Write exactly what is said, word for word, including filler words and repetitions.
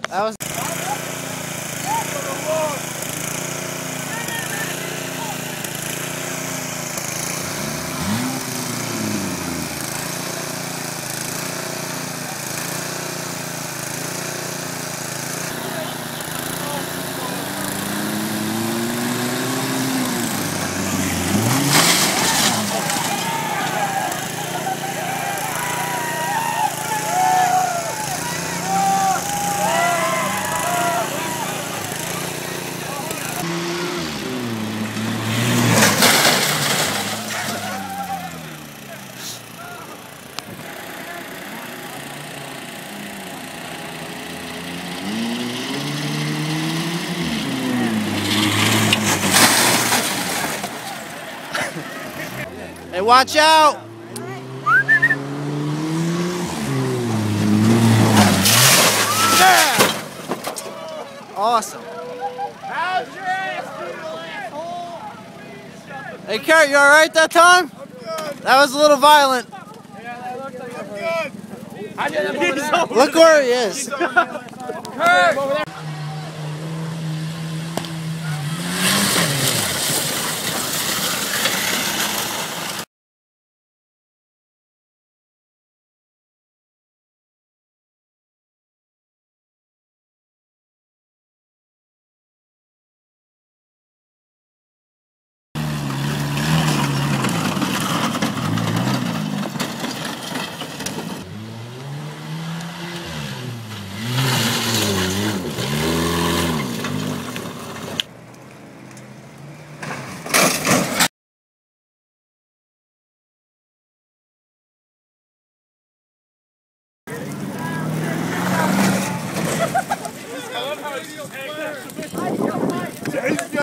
That was. Hey, watch out! Yeah! Awesome. How's your ass doing, asshole? Hey, Kurt, you alright that time? I'm good. That was a little violent. Yeah, that looks like I'm good. I did it over there. Look where he is. Kurt!